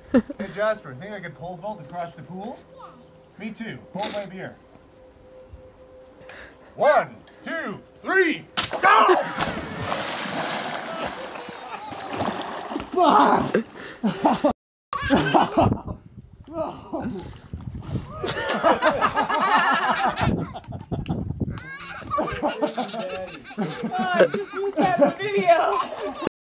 Hey Jasper, think I could pole vault across the pool? Me too. Hold my beer. 1, 2, 3, go! Oh,